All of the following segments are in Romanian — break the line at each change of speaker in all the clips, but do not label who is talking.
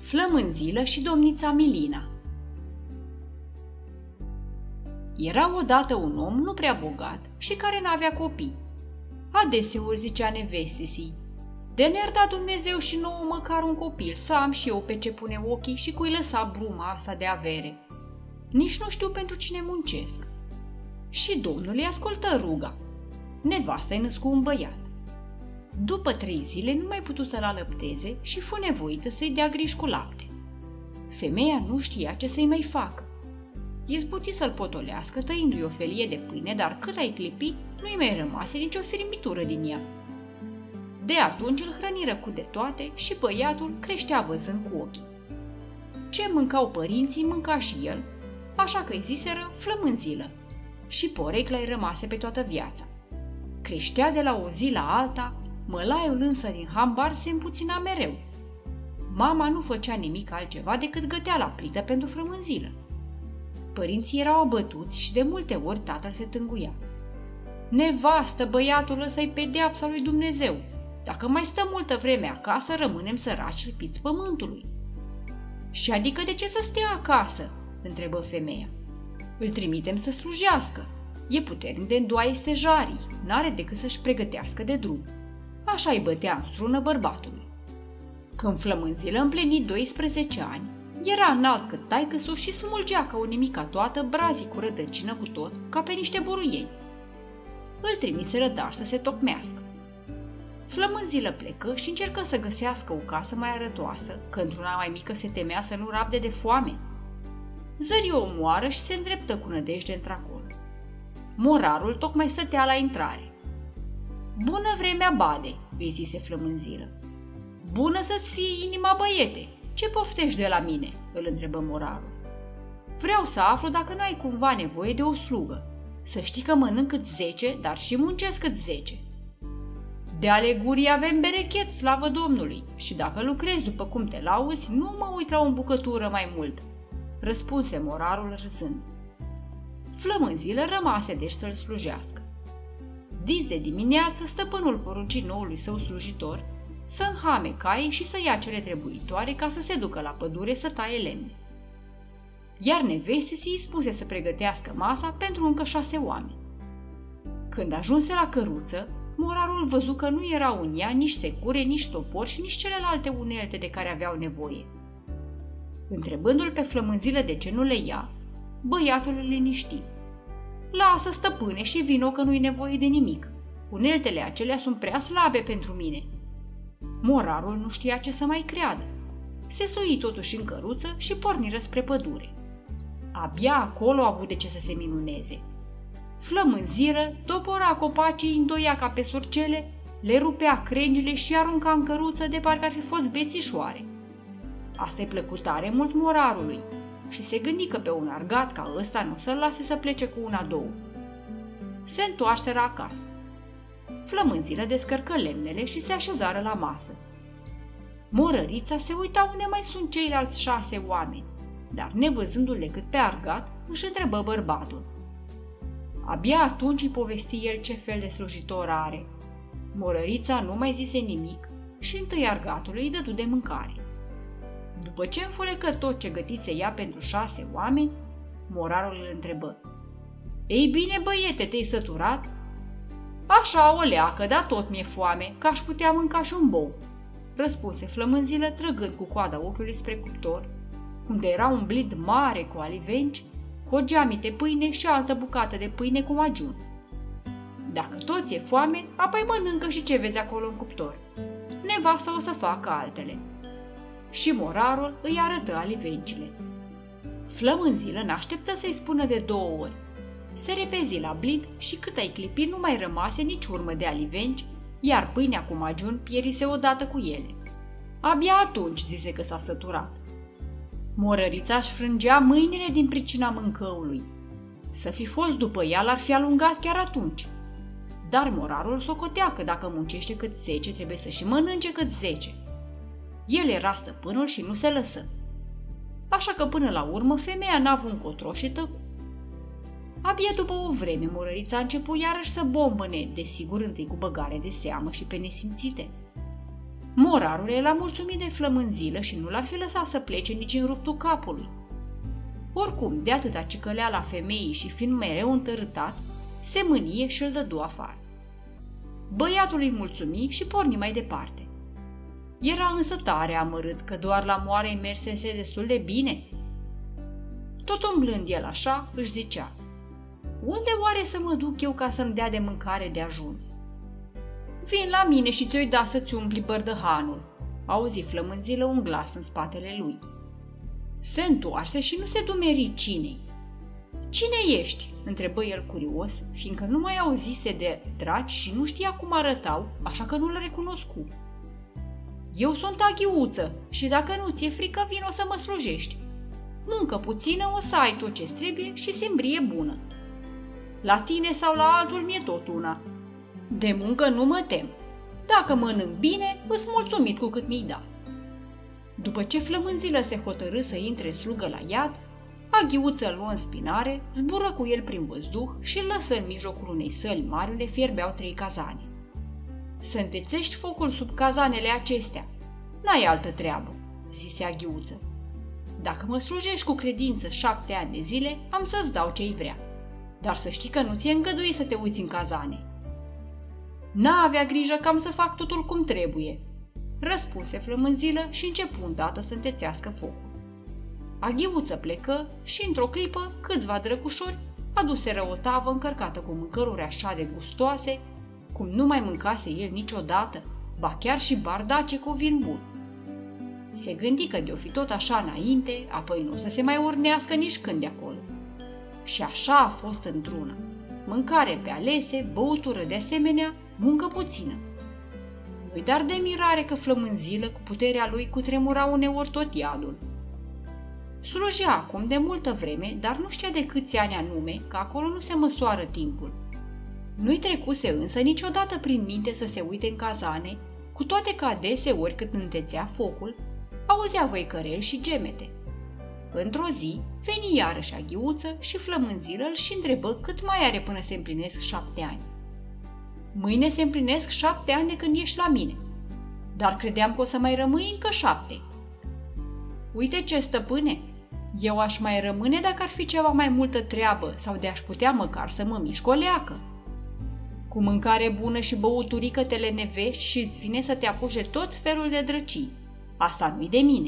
Flămânzilă și domnița Milina. Era odată un om nu prea bogat și care n-avea copii. Adeseori zicea nevestesii: de ne-ar da Dumnezeu și nouă măcar un copil, să am și eu pe ce pune ochii și cui lăsa bruma asta de avere. Nici nu știu pentru cine muncesc. Și Domnul îi ascultă ruga. Nevasta-i născu un băiat. După 3 zile nu mai putu să-l alăpteze și fu nevoită să-i dea griji cu lapte. Femeia nu știa ce să-i mai facă. Izbuti să-l potolească tăindu-i o felie de pâine, dar cât ai clipi, nu-i mai rămase nicio firmitură din ea. De atunci îl hrăniră cu de toate și băiatul creștea văzând cu ochii. Ce mâncau părinții, mânca și el, așa că îi ziseră Flămânzilă și porecla-i rămase pe toată viața. Creștea de la o zi la alta, mălaiul însă din hambar se împuțina mereu. Mama nu făcea nimic altceva decât gătea la plită pentru Flămânzilă. Părinții erau abătuți și de multe ori tatăl se tânguia. Nevastă, băiatul ăsta-i pedeapsa lui Dumnezeu. Dacă mai stăm multă vreme acasă, rămânem săraci lipiți pământului. Și adică de ce să stea acasă? Întrebă femeia. Îl trimitem să slujească. E puternic de îndoaie stejarii, n-are decât să-și pregătească de drum. Așa îi bătea în strună bărbatului. Când Flămânzilă împleni 12 ani, era înalt cât taică-su și smulgea ca o nimica toată brazii cu rădăcină cu tot, ca pe niște buruieni. Îl trimiseră dar să se tocmească. Flămânzilă plecă și încercă să găsească o casă mai arătoasă, că într-una mai mică se temea să nu rabde de foame. Zări o moară și se îndreptă cu nădejde într-acolo. Morarul tocmai stătea la intrare. Bună vremea, bade, îi zise Flămânzilă. Bună să-ți fie inima, băiete! Ce poftești de la mine? Îl întrebă morarul. Vreau să aflu dacă n-ai cumva nevoie de o slugă. Să știi că mănânc cât 10, dar și muncesc cât 10. De ale gurii avem berechet, slavă Domnului, și dacă lucrezi după cum te lauzi, nu mă uit la o bucătură mai mult, răspunse morarul râzând. Flămânzilă rămase deci să-l slujească. Dis de dimineață, stăpânul porunci noului său slujitor să înhame caii și să ia cele trebuitoare ca să se ducă la pădure să taie lemne. Iar nevestesii îi spuse să pregătească masa pentru încă 6 oameni. Când ajunse la căruță, morarul văzu că nu erau în ea nici secure, nici topori și nici celelalte unelte de care aveau nevoie. Întrebându-l pe Flămânzilă de ce nu le ia, băiatul îl liniști. Lasă, stăpâne, și vino că nu-i nevoie de nimic. Uneltele acelea sunt prea slabe pentru mine. Morarul nu știa ce să mai creadă. Se sui totuși în căruță și porniră spre pădure. Abia acolo a avut de ce să se minuneze. Flămânzilă topora copacii, îndoia ca pe surcele, le rupea crengile și arunca în căruță de parcă ar fi fost bețișoare. Asta-i plăcu tare mult morarului și se gândi că pe un argat ca ăsta nu să-l lase să plece cu 1-2. Se întoarseră acasă. Flămânzilă descărcă lemnele și se așezară la masă. Morărița se uita unde mai sunt ceilalți 6 oameni, dar nevăzându-l decât pe argat, își întrebă bărbatul. Abia atunci îi povesti el ce fel de slujitor are. Morărița nu mai zise nimic și întâi argatului îi dădu de mâncare. După ce înfolecă tot ce gătise ea pentru 6 oameni, morarul îl întrebă. Ei bine, băiete, te-ai săturat? Așa o leacă, dar tot mi-e foame, că aș putea mânca și un bou, răspunse Flămânzilă trăgând cu coada ochiului spre cuptor, unde era un blid mare cu alivenci, cu o geamă de pâine și altă bucată de pâine cu majun. Dacă tot ți-e foame, apoi mănâncă și ce vezi acolo în cuptor. Nevasta o să facă altele. Și morarul îi arătă alivencile. Flămânzilă n-așteptă să-i spună de 2 ori. Se repezi la blid și cât ai clipi nu mai rămase nici urmă de alivenci, iar pâinea cu majun pierise odată cu ele. Abia atunci zise că s-a săturat. Morărița își frângea mâinile din pricina mâncăului. Să fi fost după ea, l-ar fi alungat chiar atunci. Dar morarul socotea că dacă muncește cât 10, trebuie să și mănânce cât 10. El era stăpânul și nu se lăsă. Așa că până la urmă femeia n-a avut încotro și tăcu. Abia după o vreme, morărița a început iarăși să bombăne, desigur întâi cu băgare de seamă și pe nesimțite. Morarul l-a mulțumit de flămânzilă și nu l-a fi lăsat să plece nici în ruptul capului. Oricum, de atâta cicălea la femeii și fiind mereu întărâtat, se mânie și îl dădu afară. Băiatul îi mulțumi și porni mai departe. Era însă tare amărât că doar la moare-i mersese destul de bine. Tot umblând el așa, își zicea: unde oare să mă duc eu ca să-mi dea de mâncare de ajuns? Vin la mine și ți-o-i da să-ți umpli bărdăhanul, auzi flămânzilă un glas în spatele lui. Se întoarse și nu se dumeri cine-i. Cine ești? Întrebă el curios, fiindcă nu mai auzise de draci și nu știa cum arătau, așa că nu-l recunoscu. Eu sunt Aghiuță și dacă nu ți-e frică, vino să mă slujești. Muncă puțină o să ai tot ce-ți trebuie și simbrie bună. La tine sau la altul mi-e tot una. De muncă nu mă tem. Dacă mănânc bine, îți mulțumit cu cât mi-i da. După ce flămânzilă se hotărâ să intre slugă la iad, Aghiuță îl luă în spinare, zbură cu el prin văzduh și îl lăsă în mijlocul unei săli mari unde fierbeau 3 cazane. Să întețești focul sub cazanele acestea. N-ai altă treabă, zise Aghiuță. Dacă mă slujești cu credință 7 ani de zile, am să-ți dau ce-i vrea. Dar să știi că nu ți-e îngăduit să te uiți în cazane. N-avea grijă că am să fac totul cum trebuie, răspunse flămânzilă și începu îndată să întețească focul. Aghiuță plecă și, într-o clipă, câțiva drăcușori aduseră o tavă încărcată cu mâncăruri așa de gustoase, cum nu mai mâncase el niciodată, ba chiar și bardace cu vin bun. Se gândi că de-o fi tot așa înainte, apoi nu să se mai urnească nici când de acolo. Și așa a fost într-una. Mâncare pe alese, băutură de asemenea, muncă puțină. Nu-i dar de mirare că flămânzilă cu puterea lui cutremura uneori tot iadul. Slujea acum de multă vreme, dar nu știa de câți ani anume, că acolo nu se măsoară timpul. Nu-i trecuse însă niciodată prin minte să se uite în cazane, cu toate că adeseori cât întețea focul, auzea văicăreli și gemete. Într-o zi, veni iarăși Aghiuță și flămânzilă îl și întrebă cât mai are până se împlinesc 7 ani. Mâine se împlinesc 7 ani de când ești la mine, dar credeam că o să mai rămâi încă 7. Uite ce, stăpâne, eu aș mai rămâne dacă ar fi ceva mai multă treabă sau de aș putea măcar să mă mișc o leacă. Cu mâncare bună și băuturică te lenevești și îți vine să te apuce tot felul de drăcii. Asta nu-i de mine.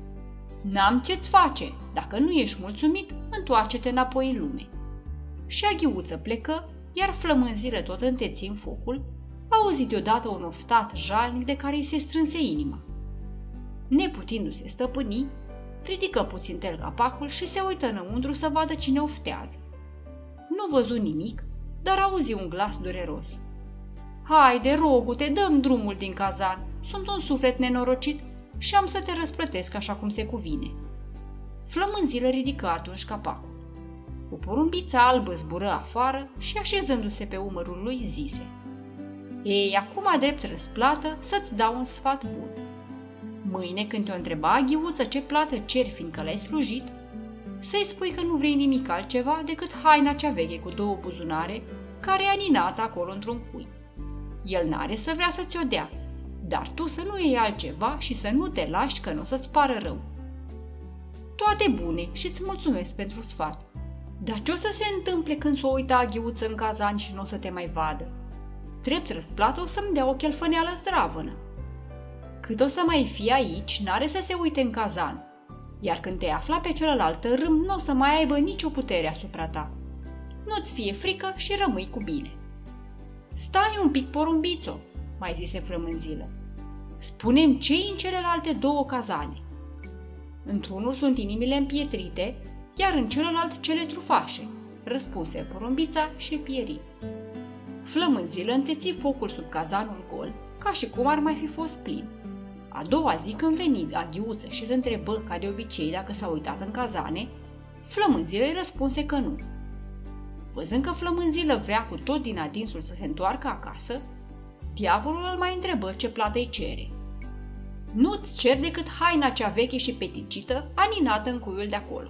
N-am ce-ți face. Dacă nu ești mulțumit, întoarce-te înapoi în lume. Și Aghiuță plecă, iar flămânzilă tot întețind focul, auzi deodată un oftat jalnic de care îi se strânse inima. Neputindu-se stăpâni, ridică puțin capacul și se uită înăuntru să vadă cine oftează. Nu văzu nimic, dar auzi un glas dureros. Haide, rogu-te, dă-mi drumul din cazan, sunt un suflet nenorocit și am să te răsplătesc așa cum se cuvine. Flămânzilă ridică atunci capacul. O porumbiță albă zbură afară și, așezându-se pe umărul lui, zise: Ei, acum drept răsplată să-ți dau un sfat bun. Mâine, când te-o întreba Aghiuță ce plată ceri fiindcă l-ai slujit, să-i spui că nu vrei nimic altceva decât haina cea veche cu 2 buzunare, care e aninată acolo într-un cui. El n-are să vrea să ți-o dea, dar tu să nu iei altceva și să nu te lași că nu o să-ți pară rău. Toate bune și-ți mulțumesc pentru sfat. Dar ce o să se întâmple când s-o uită Aghiuță în cazan și nu o să te mai vadă? Drept răsplată o să-mi dea o chelfăneală zdravănă. Cât o să mai fie aici, n-are să se uite în cazan, iar când te afla pe celălalt tărâm, nu o să mai aibă nicio putere asupra ta. Nu-ți fie frică și rămâi cu bine. Stai un pic, porumbițo, mai zise flămânzilă. Spune-mi ce-i în celelalte 2 cazane. Într-unul sunt inimile împietrite, iar în celălalt cele trufașe, răspunse porumbița și pieri. Flămânzilă înteți focul sub cazanul gol, ca și cum ar mai fi fost plin. A doua zi, când veni Aghiuță și îl întrebă ca de obicei dacă s-a uitat în cazane, Flămânzilă îi răspunse că nu. Văzând că Flămânzilă vrea cu tot din adinsul să se întoarcă acasă, diavolul îl mai întrebă ce plată îi cere. Nu-ți cer decât haina cea veche și peticită, aninată în cuiul de acolo.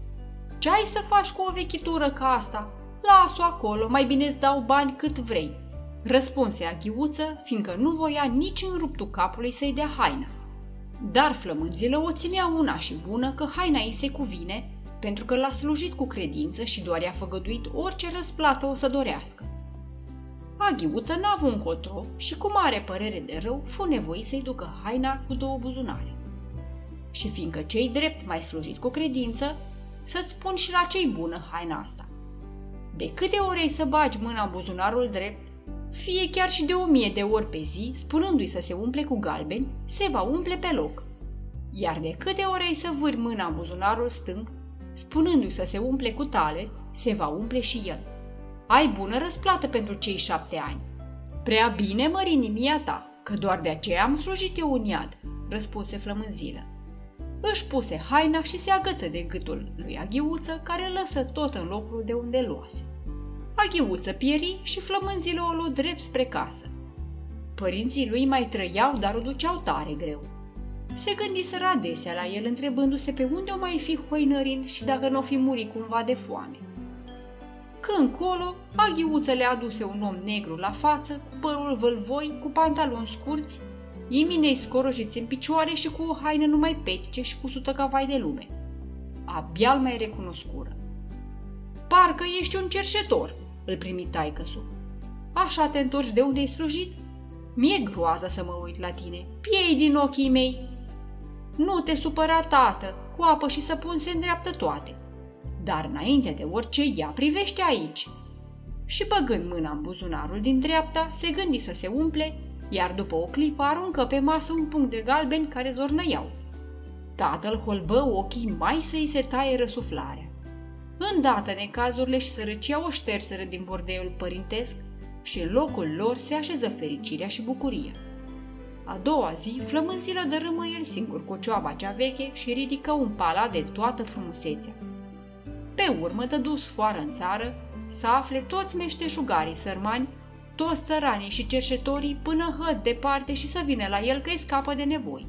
Ce ai să faci cu o vechitură ca asta? Las-o acolo, mai bine îți dau bani cât vrei. răspunse Aghiuță, fiindcă nu voia nici în ruptul capului să-i dea haina. Dar Flămânzilă o ținea una și bună că haina îi se cuvine, pentru că l-a slujit cu credință și doar i-a făgăduit orice răsplată o să dorească. Aghiuță n-a avut încotro și cu mare părere de rău fu nevoit să-i ducă haina cu 2 buzunare. Și fiindcă cei drept mai slujit cu credință, să-ți spun și la cei bună haina asta. De câte ori ai să bagi mâna în buzunarul drept, fie chiar și de 1000 de ori pe zi, spunându-i să se umple cu galbeni, se va umple pe loc. Iar de câte ori ai să vâri mâna în buzunarul stâng, spunându-i să se umple cu tale, se va umple și el. Ai bună răsplată pentru cei 7 ani. Prea bine, mărinimia ta, că doar de aceea am slujit eu un iad, răspunse Flămânzilă. Își puse haina și se agăță de gâtul lui Aghiuță, care lăsă tot în locul de unde luase. Aghiuță pieri și Flămânzilă o luă drept spre casă. Părinții lui mai trăiau, dar o duceau tare greu. Se gândiseră adesea la el, întrebându-se pe unde o mai fi hoinărind și dacă n-o fi murit cumva de foame. Când colo, Aghiuță le aduse un om negru la față, cu părul vâlvoi, cu pantaloni scurți, iminei scorojiți în picioare și cu o haină numai petice și cusută ca vai de lume. Abia-l mai recunoscură. Parcă ești un cerșetor, îl primi taică-su. Așa te întorci de unde ai slujit? Mi-e groază să mă uit la tine, piei din ochii mei. Nu te supăra, tată, cu apă și săpun se îndreaptă toate. Dar înainte de orice ea, privește aici. Și băgând mâna în buzunarul din dreapta, se gândi să se umple, iar după o clipă aruncă pe masă un punct de galbeni care zornăiau. Tatăl holbă ochii mai să-i se taie răsuflarea. Îndată necazurile și sărăcia o șterseră din bordeiul părintesc și în locul lor se așeză fericirea și bucuria. A doua zi, Flămânzilă dărâmă el singur cocioaba cea veche și ridică un palat de toată frumusețea. Pe urmă dădu sfoară în țară să afle toți meșteșugarii sărmani, toți țăranii și cerșetorii până hăt departe și să vină la el că-i scapă de nevoi.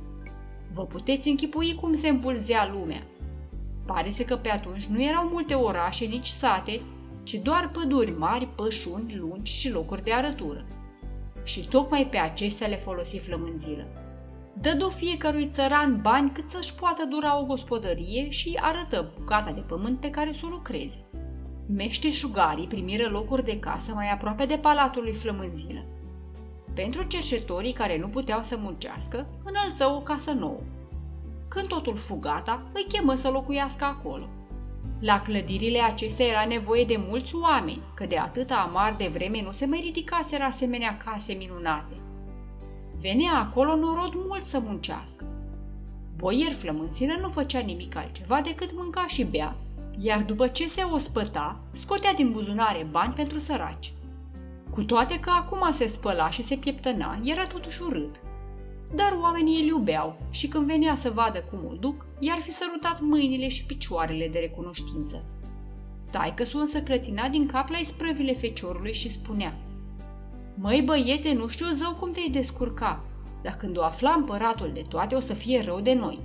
Vă puteți închipui cum se împulzea lumea. Pare-se că pe atunci nu erau multe orașe, nici sate, ci doar păduri mari, pășuni lungi și locuri de arătură. Și tocmai pe acestea le folosi Flămânzilă. Dădu fiecărui țăran bani cât să-și poată dura o gospodărie și arătă bucata de pământ pe care să o lucreze. Meșteșugarii primiră locuri de casă mai aproape de palatul lui Flămânzilă. Pentru cerșetorii care nu puteau să muncească, înălță o casă nouă. Când totul fu gata, îi chemă să locuiască acolo. La clădirile acestea era nevoie de mulți oameni, că de atâta amar de vreme nu se mai ridicaseră asemenea case minunate. Venea acolo norod mult să muncească. Boier Flămânzilă nu făcea nimic altceva decât mânca și bea, iar după ce se ospăta, scotea din buzunare bani pentru săraci. Cu toate că acum se spăla și se pieptăna, era totuși urât. Dar oamenii îl iubeau și când venea să vadă cum îl duc, i-ar fi sărutat mâinile și picioarele de recunoștință. Taică-su însă clătina din cap la isprăvile feciorului și spunea: „Măi băiete, nu știu zău cum te-ai descurca, dar când o afla împăratul de toate o să fie rău de noi."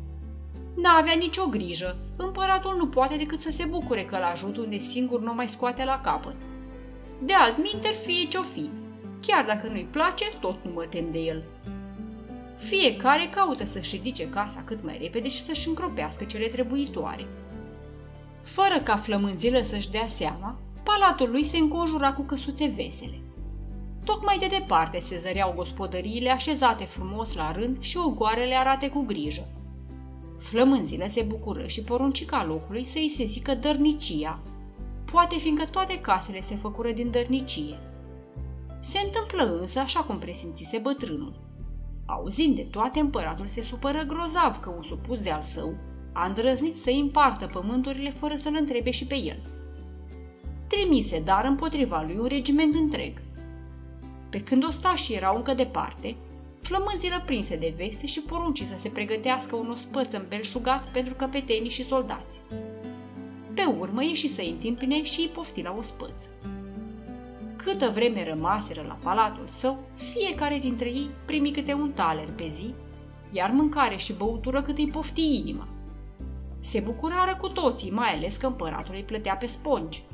N-avea nicio grijă, împăratul nu poate decât să se bucure că l-ajut unde singur nu mai scoate la capăt. De altminteri fie ce-o fi, chiar dacă nu-i place, tot nu mă tem de el. Fiecare caută să-și ridice casa cât mai repede și să-și încropească cele trebuitoare. Fără ca Flămânzilă să-și dea seama, palatul lui se înconjura cu căsuțe vesele. Tocmai de departe se zăreau gospodăriile așezate frumos la rând și ogoarele arate cu grijă. Flămânzilă se bucură și porunci ca locului să-i se zică dărnicia, poate fiindcă toate casele se făcură din dărnicie. Se întâmplă însă așa cum presimțise bătrânul. Auzind de toate, împăratul se supără grozav că un supus de al său a îndrăznit să-i împartă pământurile fără să-l întrebe și pe el. Trimise dar împotriva lui un regiment întreg. Pe când ostașii erau încă departe, Flămânzilă prinse de veste și porunci să se pregătească un ospăț îmbelșugat pentru căpetenii și soldați. Pe urmă ieși să-i întâmpine și îi pofti la ospăț. Câtă vreme rămaseră la palatul său, fiecare dintre ei primi câte un taler pe zi, iar mâncare și băutură cât îi pofti inima. Se bucurară cu toții, mai ales că împăratul îi plătea pe spongi.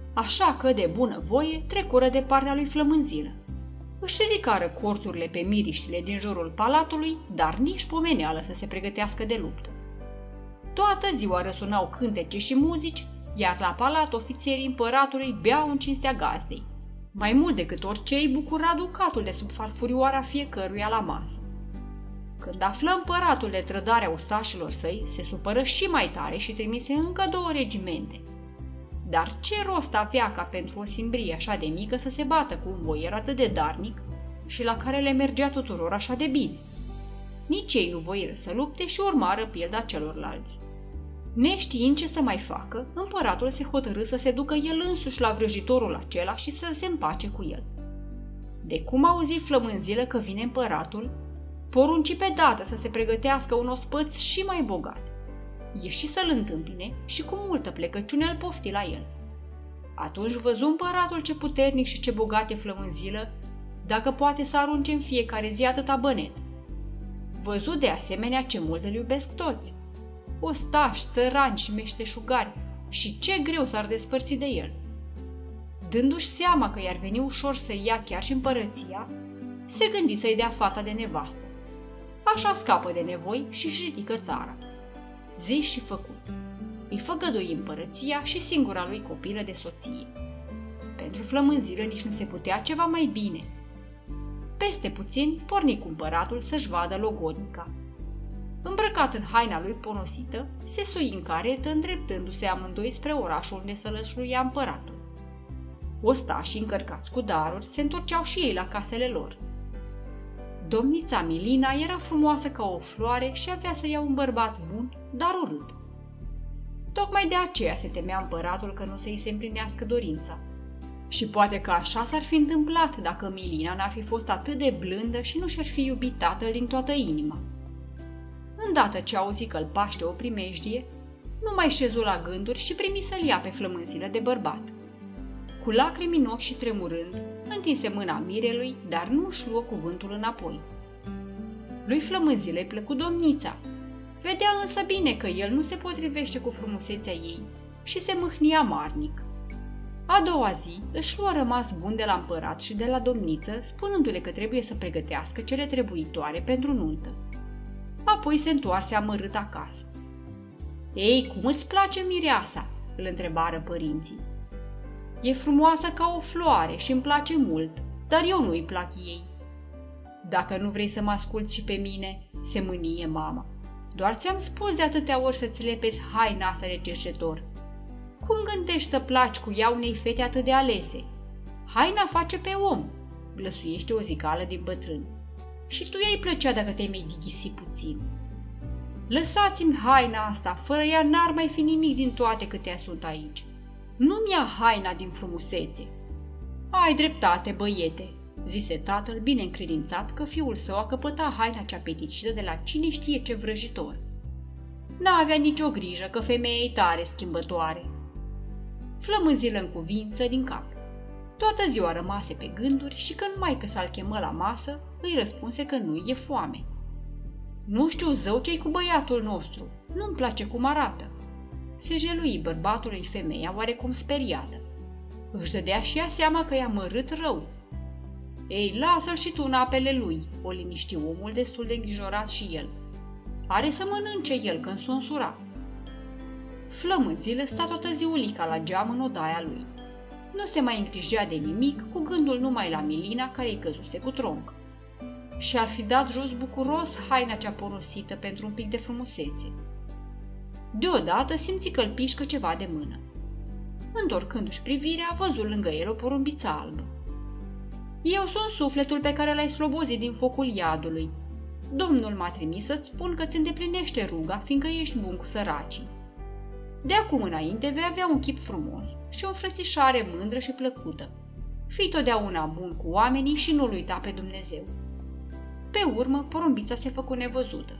așa că, de bună voie, trecură de partea lui Flămânzilă. Își ridicară corturile pe miriștile din jurul palatului, dar nici pomeneală să se pregătească de luptă. Toată ziua răsunau cântece și muzici, iar la palat ofițerii împăratului beau în cinstea gazdei. Mai mult decât orice îi bucura ducatul de sub farfurioara fiecăruia la masă. Când află împăratul de trădarea ostașilor săi, se supără și mai tare și trimise încă 2 regimente. Dar ce rost avea ca pentru o simbrie așa de mică să se bată cu un boier atât de darnic și la care le mergea tuturor așa de bine? Nici ei nu voiră să lupte și urmară pilda celorlalți. Neștiind ce să mai facă, împăratul se hotărâ să se ducă el însuși la vrăjitorul acela și să se împace cu el. De cum auzi Flămânzilă că vine împăratul, porunci pe dată să se pregătească un ospăț și mai bogat. Ieși să-l întâmpine și cu multă plecăciune îl pofti la el. Atunci văzu împăratul ce puternic și ce bogat e Flămânzilă, dacă poate să arunce în fiecare zi atâta bănet. Văzu de asemenea ce mult îl iubesc toți, ostași, țărani și meșteșugari, și ce greu s-ar despărți de el. Dându-și seama că i-ar veni ușor să ia chiar și împărăția, se gândi să-i dea fata de nevastă. Așa scapă de nevoi și-și ridică țara. Zis și făcut. Îi făgădui împărăția și singura lui copilă de soție. Pentru Flămânzilă nici nu se putea ceva mai bine. Peste puțin porni cu împăratul să-și vadă logodnica. Îmbrăcat în haina lui ponosită, se sui în caretă, îndreptându-se amândoi spre orașul unde să lășluia împăratul. Ostașii încărcați cu daruri se întorceau și ei la casele lor. Domnița Milina era frumoasă ca o floare și avea să ia un bărbat bun, dar urât. Tocmai de aceea se temea împăratul că nu să-i se împlinească dorința. Și poate că așa s-ar fi întâmplat dacă Milina n-ar fi fost atât de blândă și nu și-ar fi iubit tatăl din toată inima. Îndată ce auzi că îl paște o primejdie, nu mai șezu la gânduri și primi să-l ia pe Flămânzilă de bărbat. Cu lacrimi în ochi și tremurând, întinse mâna mirelui, dar nu își luă cuvântul înapoi. Lui Flămânzilă îi plăcu domnița. Vedea însă bine că el nu se potrivește cu frumusețea ei și se mâhnia marnic. A doua zi își luă rămas bun de la împărat și de la domniță, spunându-le că trebuie să pregătească cele trebuitoare pentru nuntă. Apoi se întoarse amărât acasă. Ei, cum îți place mireasa?" îl întrebară părinții. E frumoasă ca o floare și îmi place mult, dar eu nu îi plac ei." Dacă nu vrei să mă asculți și pe mine," se mânie mama. Doar ți-am spus de atâtea ori să-ți lepezi haina asta de cerșetor. Cum gândești să placi cu ea unei fete atât de alese? Haina face pe om," glăsuiește o zicală din bătrân. Și tu ei plăcea dacă te-ai mai dighisi puțin. Lăsați-mi haina asta, fără ea n-ar mai fi nimic din toate câtea sunt aici. Nu-mi ia haina din frumusețe." Ai dreptate, băiete," zise tatăl, bine încredințat că fiul său a căpătat haina cea peticită de la cine știe ce vrăjitor. N-avea nicio grijă că femeia e tare schimbătoare. Flămânzilă în cuvință din cap. Toată ziua rămase pe gânduri și când maică s-al chemă la masă, îi răspunse că nu e foame. Nu știu zău ce-i cu băiatul nostru, nu-mi place cum arată." Se jelui bărbatului femeia oarecum speriată. Își dădea și ea seama că i-a mărât rău. Ei, lasă-l și tu în apele lui," o liniști omul destul de îngrijorat și el. Are să mănânce el când s-o însura." Flămânzilă sta toată ziulica la geam în odaia lui. Nu se mai îngrijea de nimic, cu gândul numai la Milina care îi căzuse cu tronc. Și-ar fi dat jos bucuros haina cea ponosită pentru un pic de frumusețe. Deodată simți că îl pișcă ceva de mână. Întorcându-și privirea, văzu lângă el o porumbiță albă. Eu sunt sufletul pe care l-ai slobozit din focul iadului. Domnul m-a trimis să-ți spun că ți îndeplinește ruga, fiindcă ești bun cu săracii. De acum înainte vei avea un chip frumos și o înfrățișare mândră și plăcută. Fii totdeauna bun cu oamenii și nu-L uita pe Dumnezeu." Pe urmă, porumbița se făcu nevăzută.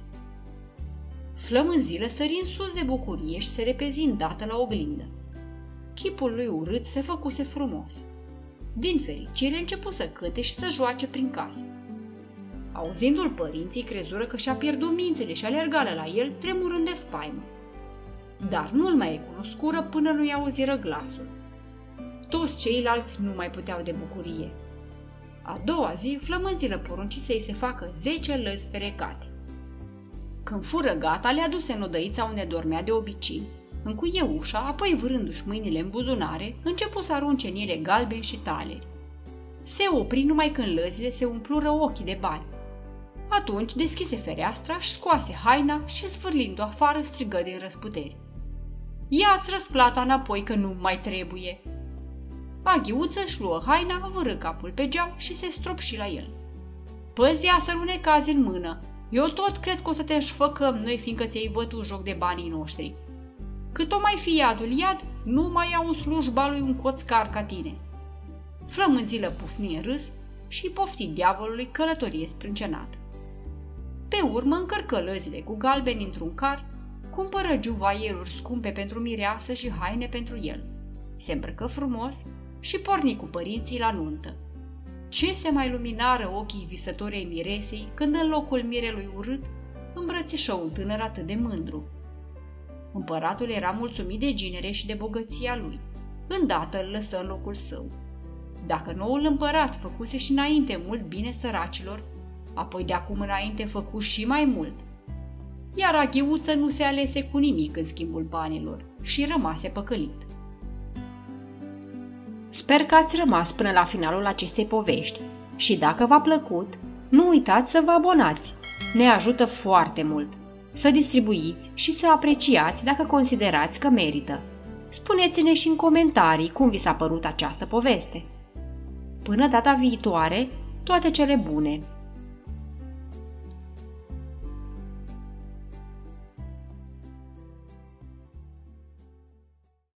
Flămânzilă sări în sus de bucurie și se repezi îndată la oglindă. Chipul lui urât se făcuse frumos. Din fericire începu să cânte și să joace prin casă. Auzindu-l părinții, crezură că și-a pierdut mințile și alergară la el, tremurând de spaimă. Dar nu-l mai cunoscură până nu-i auziră glasul. Toți ceilalți nu mai puteau de bucurie. A doua zi, Flămânzilă porunci să-i se facă 10 lăzi ferecate. Când fură gata, le aduse în odăița unde dormea de obicei, încuie ușa, apoi vârându-și mâinile în buzunare, începu să arunce în ele galbeni și taleri. Se opri numai când lăzile se umplură ochii de bani. Atunci deschise fereastra, își scoase haina și, sfârlind-o afară, strigă din răsputeri: "Ia-ți răsplata înapoi că nu mai trebuie!" Aghiuță își luă haina, vârâ capul pe geam și se stropși la el. "Păzia să nu ne cazi în mână! Eu tot cred că o să te înșfăcăm noi, fiindcă ți-ai bătut joc de banii noștri. Cât o mai fi iadul iad, nu mai iau în slujba lui un coțcar ca tine." Flămânzilă pufni în râs și pofti diavolului călătorie sprâncenată. Pe urmă încărcă lăzile cu galbeni într-un car, cumpără juvaieruri scumpe pentru mireasă și haine pentru el. Se îmbrăcă frumos și porni cu părinții la nuntă. Ce se mai luminară ochii visătorei miresei când în locul mirelui urât îmbrățișă un tânăr atât de mândru. Împăratul era mulțumit de ginere și de bogăția lui. Îndată îl lăsă în locul său. Dacă noul împărat făcuse și înainte mult bine săracilor, apoi de acum înainte făcu și mai mult. Iar Aghiuță nu se alese cu nimic în schimbul banilor și rămase păcălit. Sper că ați rămas până la finalul acestei povești și dacă v-a plăcut, nu uitați să vă abonați. Ne ajută foarte mult. Să distribuiți și să apreciați dacă considerați că merită. Spuneți-ne și în comentarii cum vi s-a părut această poveste. Până data viitoare, toate cele bune!